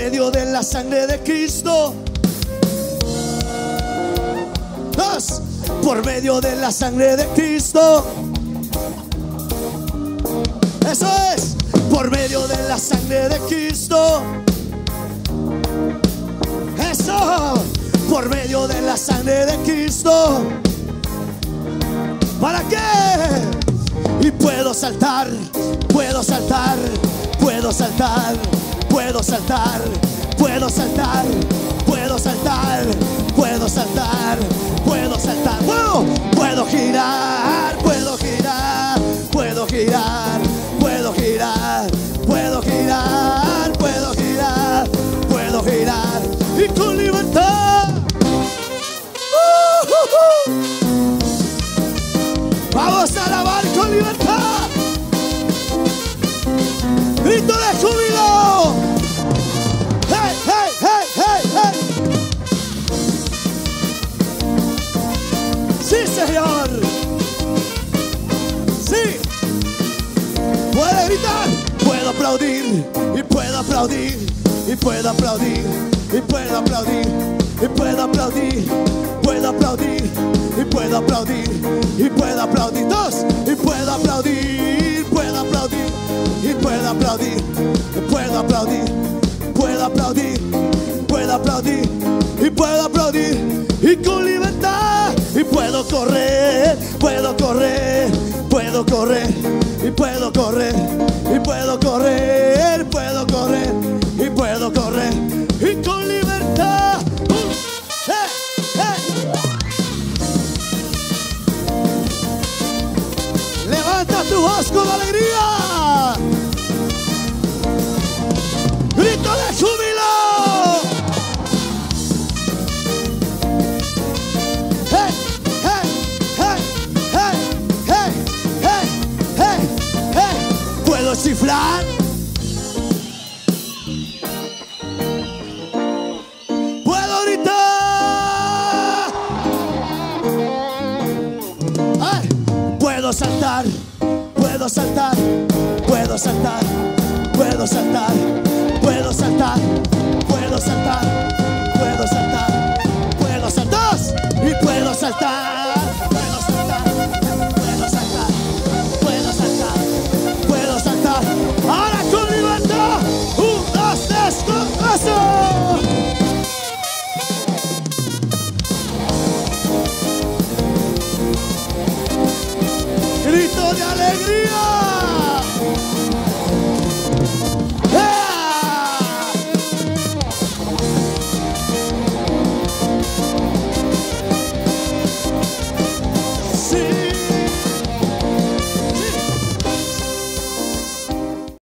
medio de la sangre de Cristo. Dos, por medio de la sangre de Cristo. Eso es, por medio de la sangre de Cristo. Eso, por medio de la sangre de Cristo. ¿Para qué? Y puedo saltar, puedo saltar, puedo saltar, puedo saltar, puedo saltar, puedo saltar, puedo saltar, puedo saltar, puedo girar, puedo girar, puedo girar, puedo girar, puedo girar, puedo girar, puedo girar y con libertad. Vamos a alabar con libertad. Grito de júbilo. Hey, hey, hey, hey, hey. Sí, Señor. Sí. Puede gritar. Puedo aplaudir y puedo aplaudir y puedo aplaudir y puedo aplaudir y puedo aplaudir, puedo aplaudir y puedo aplaudir y puedo aplaudir. Dos, y puedo aplaudir, puedo aplaudir y puedo aplaudir y puedo aplaudir, puedo aplaudir, puedo aplaudir y puedo aplaudir y con libertad. Y puedo correr, puedo correr, puedo correr y puedo correr y puedo correr, puedo correr y puedo correr y con libertad. Levanta tu voz con alegría. Grito de júbilo. Hey, hey, hey, hey, hey, hey, hey, hey. Puedo chiflar. Puedo gritar. Ay, puedo saltar. Puedo saltar, puedo saltar, puedo saltar, puedo saltar,